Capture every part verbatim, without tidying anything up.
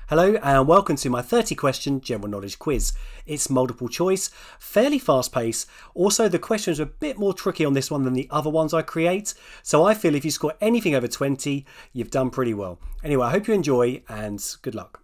Hello and welcome to my thirty question general knowledge quiz. It's multiple choice, fairly fast paced. Also the questions are a bit more tricky on this one than the other ones I create. So I feel if you score anything over twenty, you've done pretty well. Anyway, I hope you enjoy and good luck.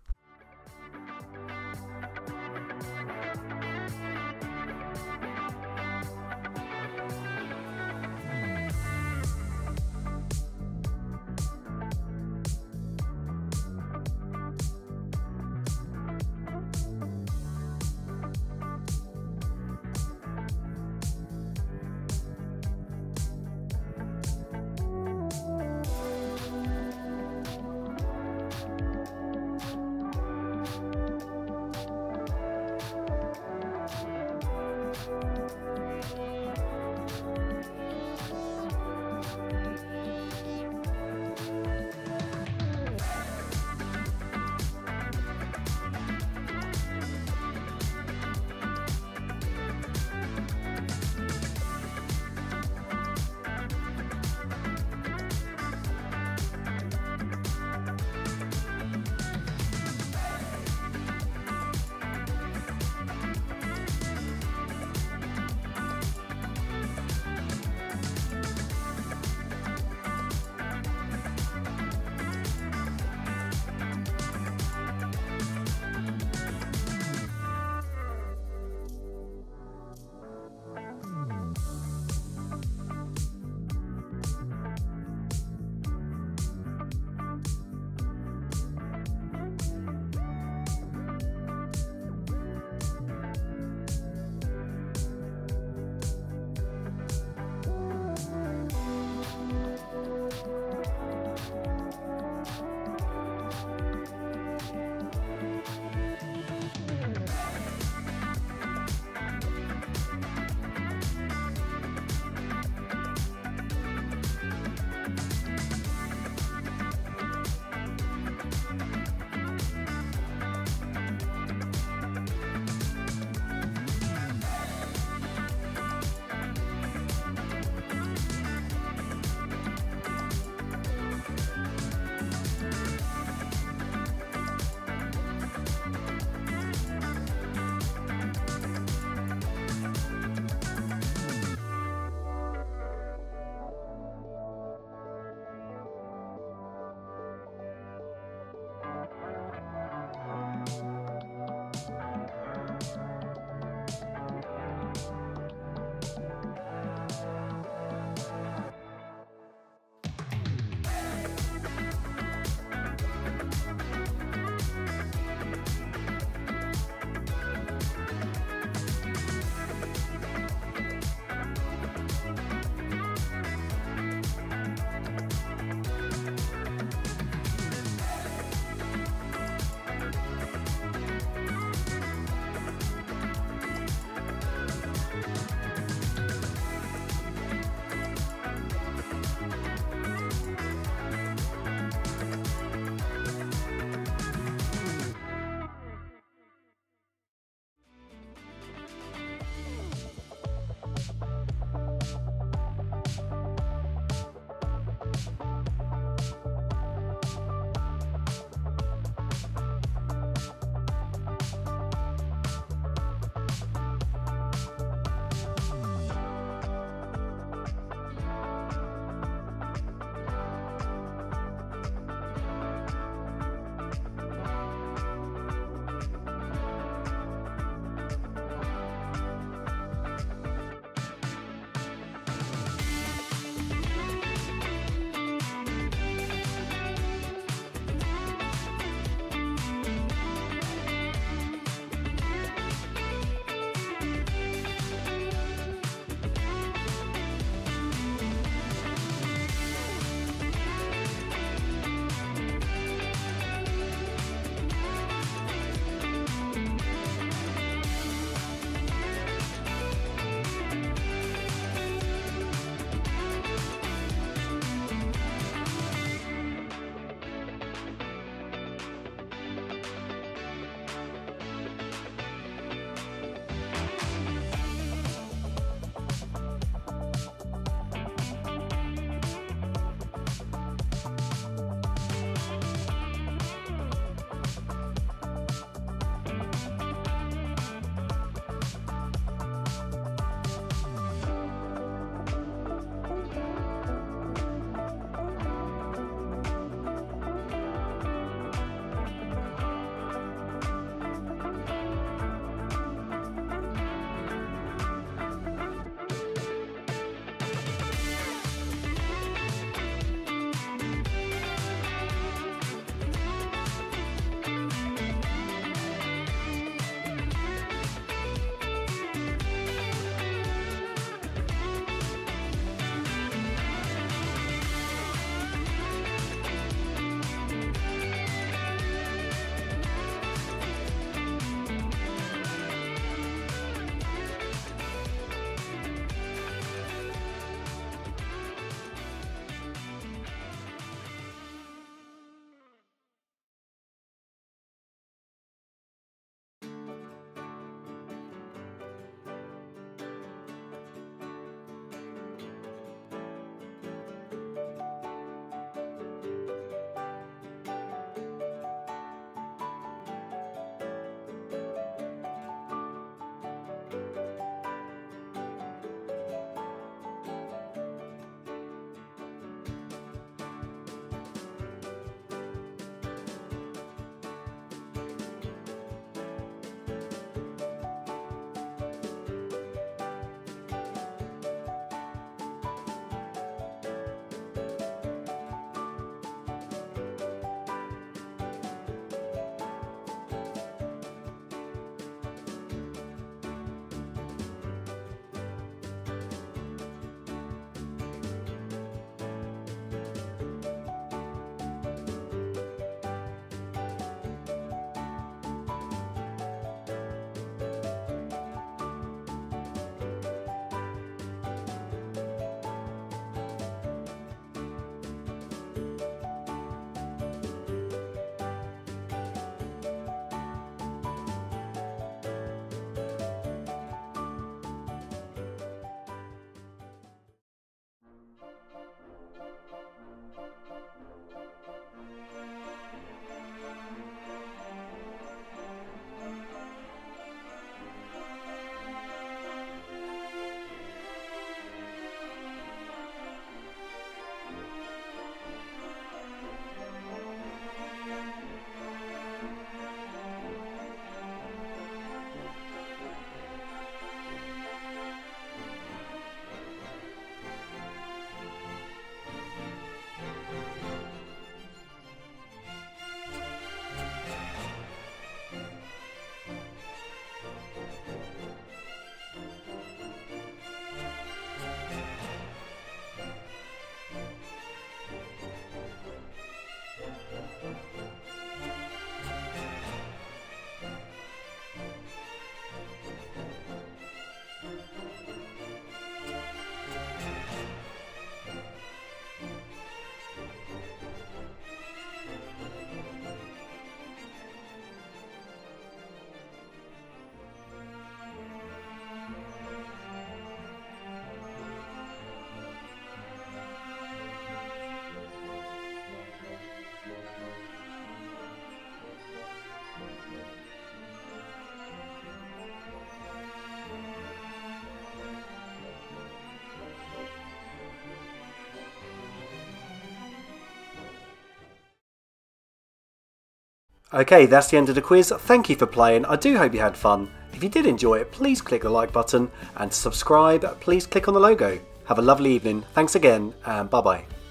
Okay, that's the end of the quiz. Thank you for playing. I do hope you had fun. If you did enjoy it, please click the like button, and to subscribe, please click on the logo. Have a lovely evening. Thanks again, and bye bye.